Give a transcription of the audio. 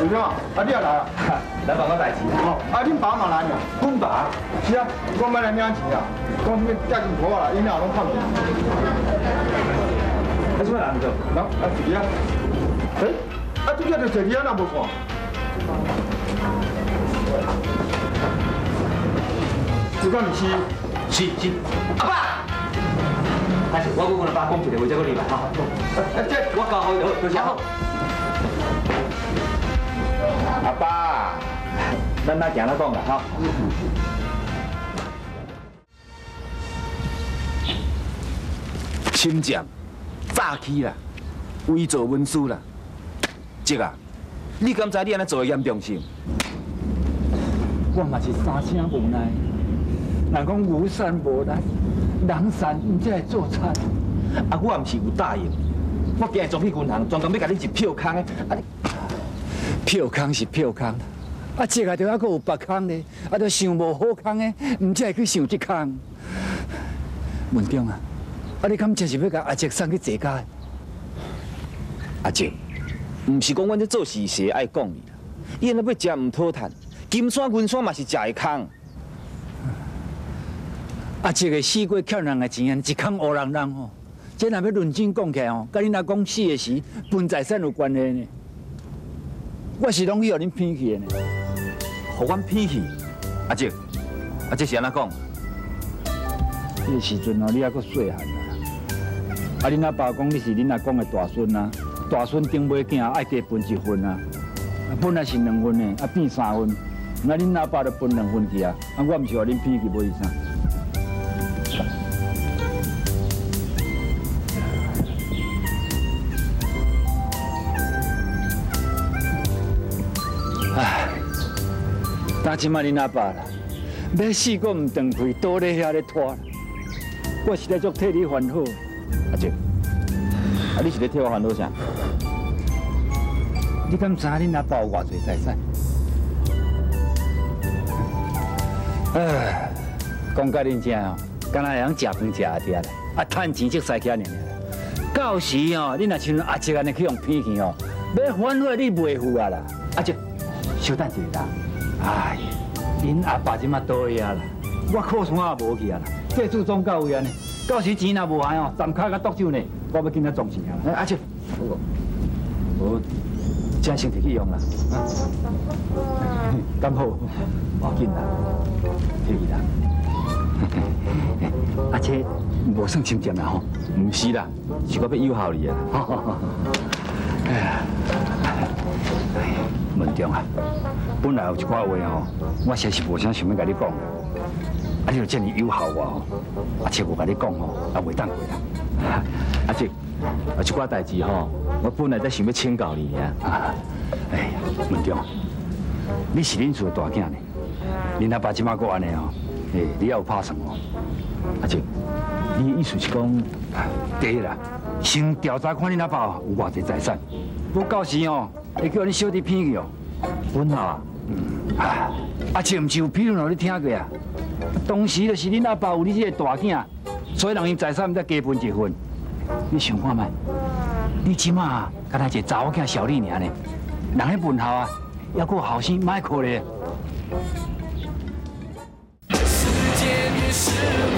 文章啊，你也来啊？ 来办我代志。 哦，恁爸嘛来呢？ 阮爸？ 是啊，我买来领钱啊，讲什么嫁进婆啊，因俩拢看不见。 什么人做？ 喏，自己啊。这个就自己啊，哪无看？这个是。 是。阿爸，还是我跟爸讲一个话，再过你来哈。这我教好就多谢。阿爸，咱哪行哪讲啦哈。亲将早起啦，伪造文书啦。叔啊，你敢知你安尼做的严重性？ 我嘛是三声无奈。人讲无善无来，人善唔才会做贼。 啊，我唔是有答应，我今日总去银行，专工要甲你入票空的。啊，你票空是票空，啊，这个就还阁有别空呢，啊，都想无好空的，唔才会去想这空。文忠啊，啊，你敢真是要甲阿杰送去坐家？ 阿杰，唔是讲阮这做事时爱讲你啦，伊若要食唔讨趁，金山银山嘛是食会空。 啊，这个死过欠人的钱，一空乌人人吼，这若要认真讲起来吼，甲恁阿公死的时分财产有关系呢。我是拢去互恁骗去的呢。 互阮骗去？阿姐，啊，这是安怎讲？ 迄个时阵哦，你还阁细汉啊。啊，恁阿爸讲你是恁阿公的大孙啊，大孙顶尾囝爱加分一分啊，啊本来是2分的，啊变3分，那恁阿爸就分2分去啊，啊我毋是互恁骗去，无意啥。唉，但即摆恁阿爸啦，要死个唔断开，倒咧遐咧拖，我实在足替你烦恼。 阿姐，啊你是咧替我烦恼啥？ 你敢知恁阿爸有偌侪财产？唉，讲甲恁听哦，敢若会晓食饭食阿爹咧，啊趁钱即使起尔。到时哦，恁若像阿姐安尼去用骗去哦，要反悔你袂赴啊啦，阿姐。稍等一下啦，哎，恁阿爸即马倒去啊啦，我靠山也无去啊啦，这次总到位安尼，到时钱若无还哦，站脚甲剁手呢，我要紧仔撞钱啊啦。阿姐，我真先摕去用啦，啊，刚好，无紧啦，摕去啦。阿姐，无算深圳啦吼， 唔是啦，是我要友好你啊。 哎呀。文忠啊，本来有一寡话吼，我实是无啥想要甲你讲，啊，你就这么友好我吼，啊，切我甲你讲吼，啊，袂当过啦。 阿姐，有一寡代志吼，我本来在想要请教你啊。 哎呀，文忠，你是恁厝的大囝呢，恁阿爸即马过安尼吼，你要有拍算哦。阿姐，你的意思是讲，第一啦，先调查看恁阿爸有偌济财产，不到时哦。会叫你小弟骗去哦， 本好啊， 阿姐唔是有譬如让你听过啊？当时就是恁阿爸有你这个大囝，所以人因财产才加分1分。你想看卖？你即马敢若一个查某囝小丽尔呢？人喺文校啊，还阁后生，莫可咧。世界越是